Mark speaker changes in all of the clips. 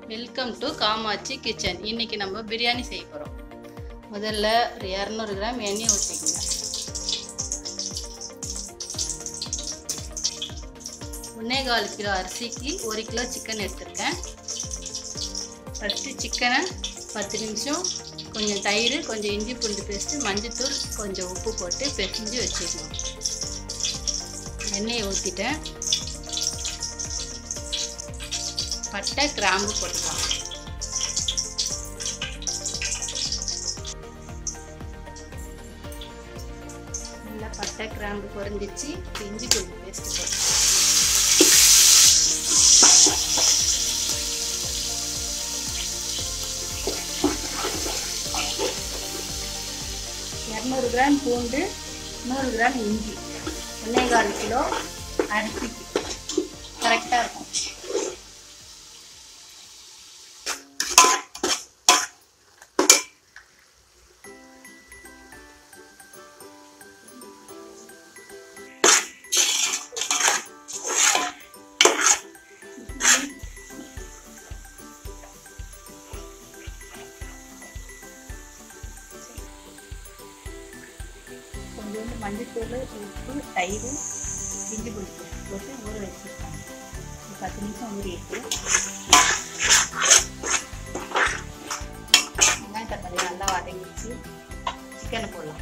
Speaker 1: Welcome to Kamakshi kitchen. இன்னைக்கு நம்ம பிரியாணி செய்ய போகிறோம். முதல்ல ஒரு 200 கிராம் எண்ணெய் ஊற்றிக்கங்க. 1.25 கிலோ அரிசிக்கு 1 கிலோ சிக்கன் எடுத்துருக்கேன். ஃபஸ்ட்டு சிக்கனை 10 நிமிஷம் கொஞ்சம் தயிர், கொஞ்சம் இஞ்சி பூண்டு பேஸ்ட்டு, மஞ்சத்தூள், கொஞ்சம் உப்பு போட்டு பிசைஞ்சு வச்சுக்கணும். எண்ணெயை ஊற்றிட்டேன். பட்டை கிராம்பு போட்டுக்கலாம். நல்லா பட்டை கிராம்பு பொரிஞ்சிச்சு. இஞ்சி பூண்டு பேஸ்ட் போட்டு 200 கிராம் பூண்டு, 100 கிராம் இஞ்சி, 1.25 கிலோ அரிசிக்கு கரெக்டாக இருக்கும். கொஞ்சோண்டு மஞ்சத்தூள், உப்பு, தயிர், இஞ்சி பூண்டு போட்டு ஊற வச்சுருக்காங்க. 10 நிமிஷம் ஊறிட்டு வெங்காயம் தக்காளி நல்லா வதங்கிச்சு. சிக்கனை போடலாம்.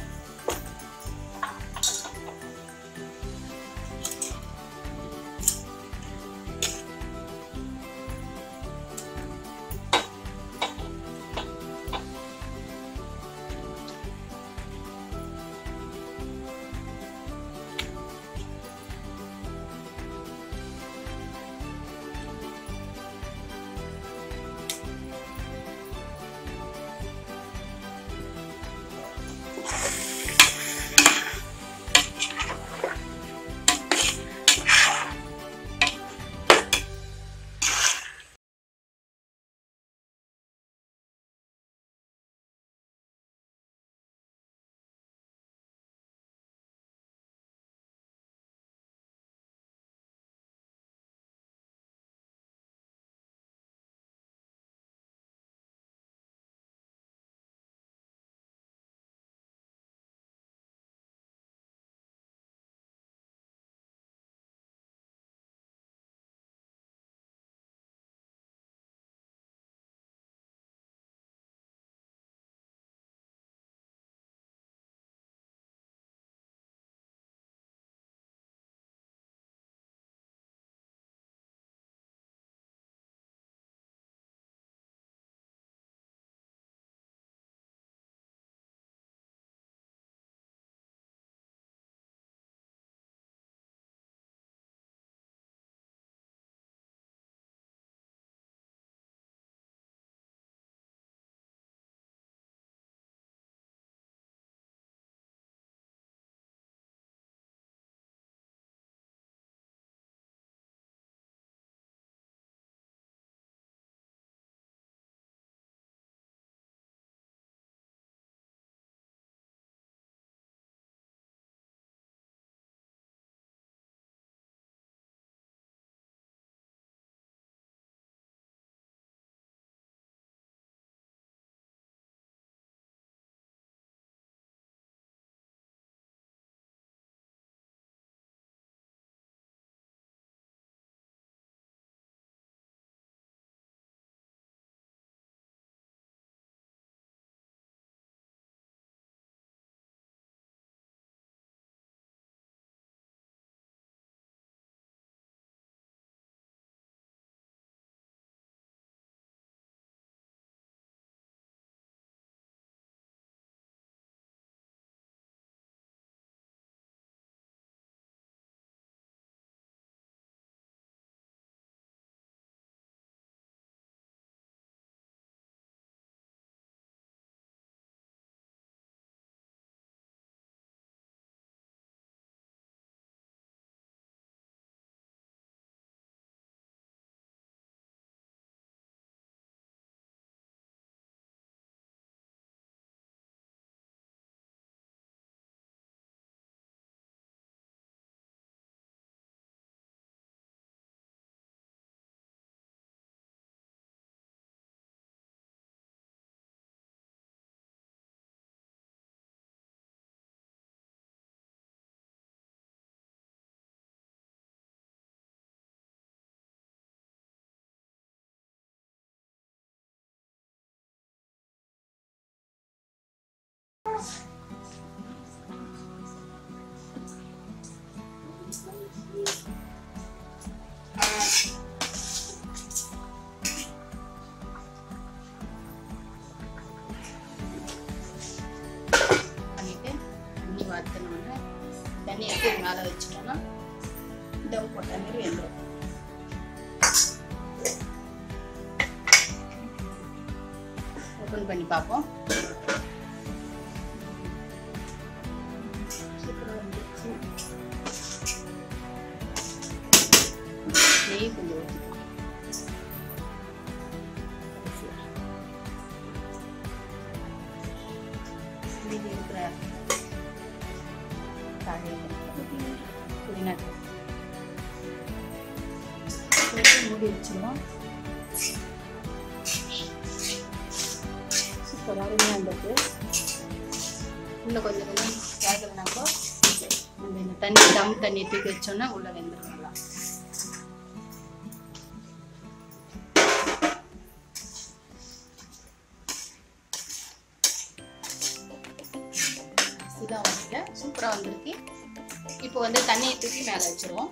Speaker 1: தண்ணி வார்த்தனோட தண்ணி எடுத்து மேலே வச்சுட்டோம்னா டவ் போட்ட மாதிரி வெந்துடும். ஓப்பன் பண்ணி பார்ப்போம். நெய் கொஞ்சம் ஊற்றிக்கலாம். இருக்கிற புதினா மூடி வச்சுருவோம். சூப்பராக இருந்தது. இன்னும் கொஞ்சம் கொஞ்சம் வேகலைனாக்கோ நம்ம இந்த தண்ணி தம் தண்ணி தூக்கி வச்சோன்னா உள்ளே வெந்துடும் நல்லா. இதான் வந்துட்டு சூப்பராக வந்திருக்கு. இப்போ வந்து தண்ணியை தூக்கி மேலே வச்சுருவோம்.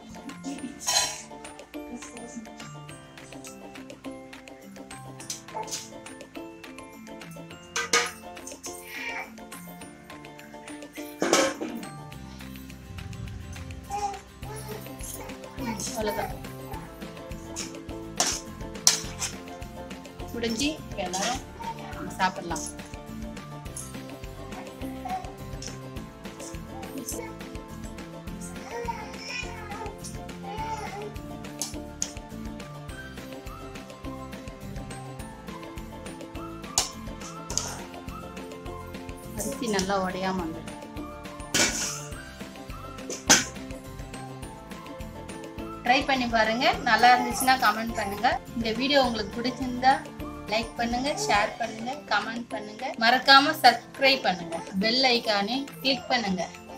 Speaker 1: அவ்வளோதான் முடிஞ்சு இப்போ எல்லாரும் நம்ம சாப்பிடலாம். அரிசி நல்லா உடையாம வந்துடும். ட்ரை பண்ணி பாருங்க. நல்லா இருந்துச்சுன்னா கமெண்ட் பண்ணுங்க. இந்த வீடியோ உங்களுக்கு பிடிச்சிருந்தா லைக் பண்ணுங்க, ஷேர் பண்ணுங்க, கமெண்ட் பண்ணுங்க. மறக்காம சப்ஸ்கிரைப் பண்ணுங்க. பெல் ஐகானை கிளிக் பண்ணுங்க.